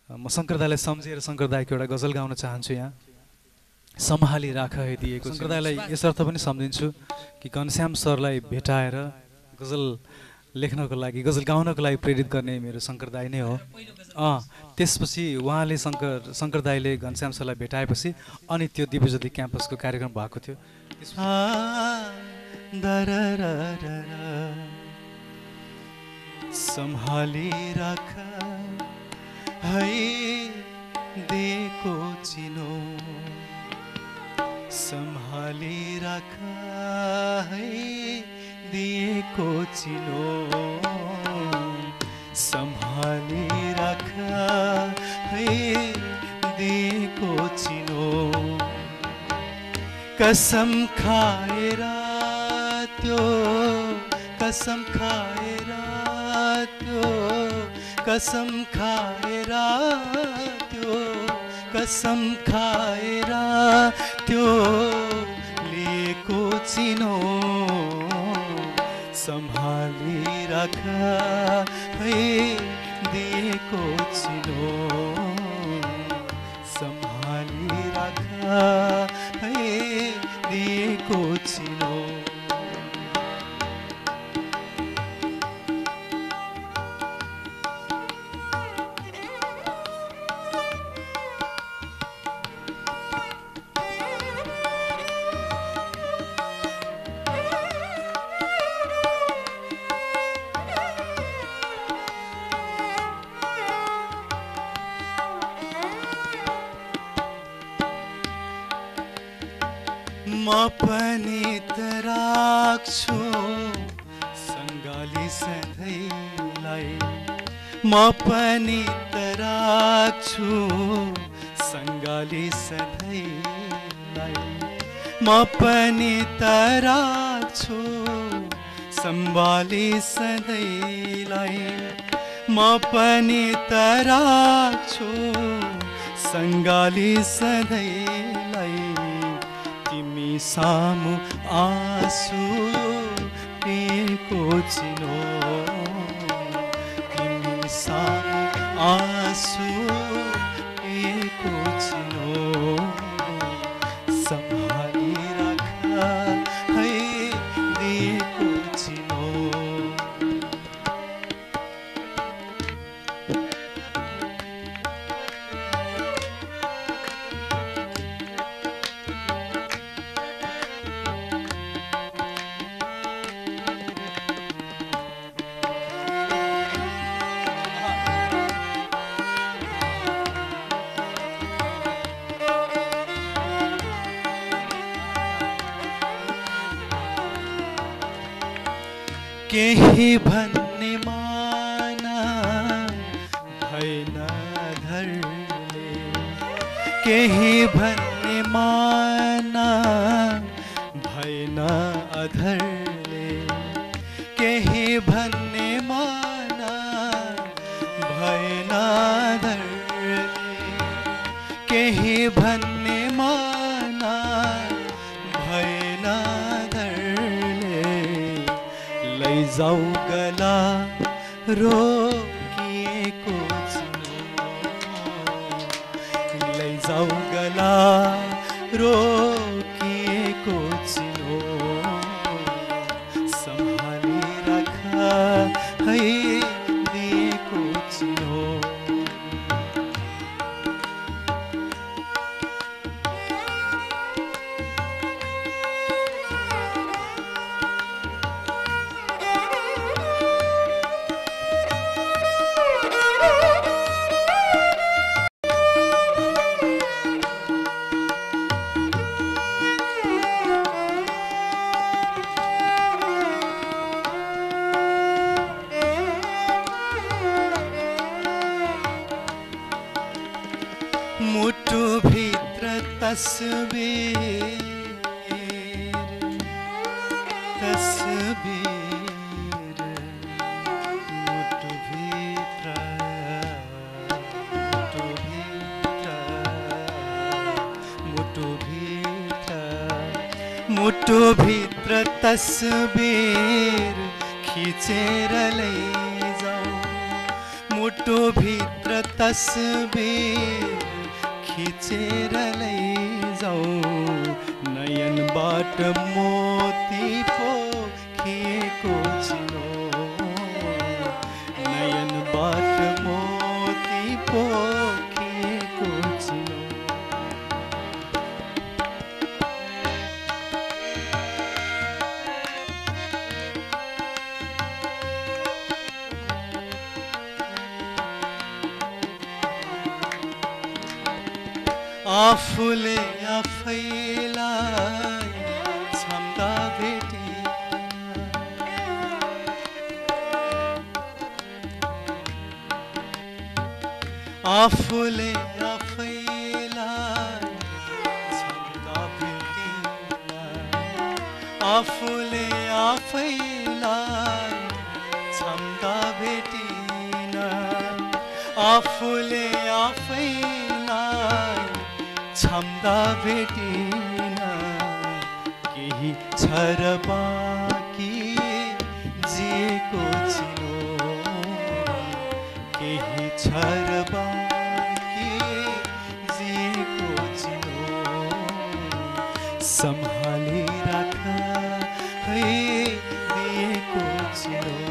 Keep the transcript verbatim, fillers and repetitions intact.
म शङ्कर दाईलाई सम्झेर शङ्कर दाईको एउटा गजल गाउन चाहन्छु यहाँ। सम्हाली राख है दिएको शङ्कर दाईलाई यस अर्थ पनि सम्झिन्छु कि घनश्याम सरलाई भेटाएर गजल लेख्नको लागि गजल गाउनको लागि प्रेरित गर्ने मेरो शङ्कर दाई नै हो। अँ त्यसपछि उहाँले शङ्कर शङ्कर दाईले घनश्याम सरलाई भेटाएपछि अनि त्यो दिव्यज्योति क्याम्पसको कार्यक्रम भएको थियो। सम्हाली राख है दिएको चिनो, सम्हाली राख है दिएको चिनो, सम्हाली राख है दिएको चिनो। कसम खाएर त्यो कसम खाएर त्यो कसम खाएर त्यो कसम खाएर त्यो लिएको चिनो, सम्हाली राख है दिएको चिनो, सम्हाली राख है दिएको चिनो। म पनि त राख्छु सङ्गाली सधैँलाई, म पनि त राख्छु सङ्गाली सधैँलाई, म पनि त राख्छु सम्भाली सधैँलाई, म पनि त राख्छु सङ्गाली सधैँलाई। तिमी सामु आँसु पिएको चिनो, तिमी सामु आँसु पिएको चिनो, सम्हाली राख है दिएको चिनो। केही भन्ने माना भएन धरले, केही भन्ने माना भएन अधरले, केही भन्ने माना भएन धरले, केही भन्ने माना भएन धरले। लैजाऊ गला रोकिएको चिनो, लैजाऊ गला रोकिएको चिनो, सम्हाली राख है दिएको चिनो। मुटु भित्र तस्बिर तस्बिर, मुटु भित्र मुटु भित्र मुटु भित्र मुटु भित्र तस्बिर खिचेर लैजाऊ, फोटो भित्र तस्बिर खिचेर लैजाऊ नयनबाट मोती पोखिएको चिनो नयनबाट मोती पोखिएको चिनो आफूले आफैलाई क्षमता भेटिन आफूले आफैलाई क्षमता भेटिन आफूले आफैलाई क्षमता भेटिन आफूले आफैलाई क्षमता भेटिन केही छ र बाँकी जिएको चिनो केही छ र बाँकी जिएको चिनो सम्हाली राख है दिएको चिनो